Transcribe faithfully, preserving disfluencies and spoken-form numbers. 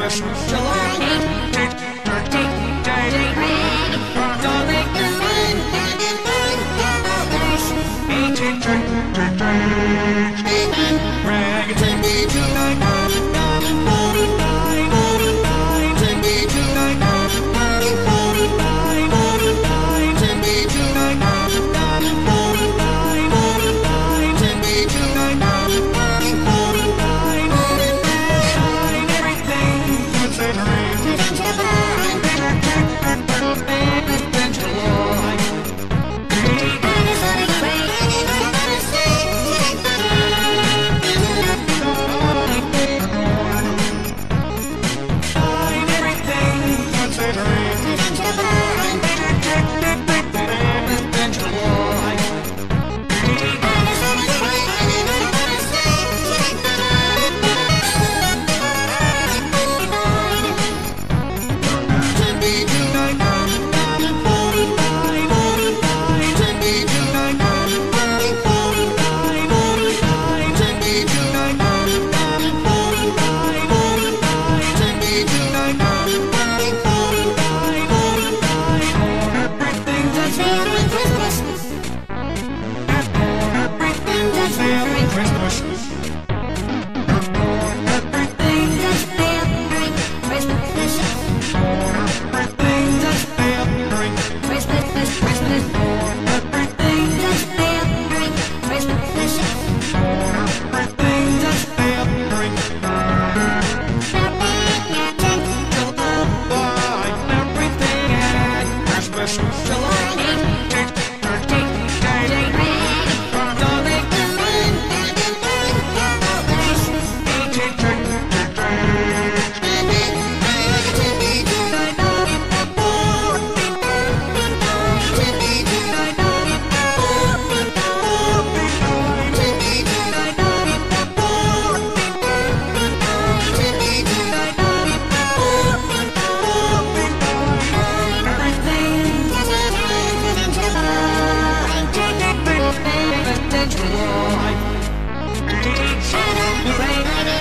Christmas, July eighth, take, take, take, don't make the rain, eighteen, take, take, take, rag, take me tonight, forty-nine, forty-nine, take me tonight, forty-nine, forty-nine, take me tonight, forty-nine, forty-nine, take me tonight, forty-nine, forty-nine, everything puts a ring, then July, July,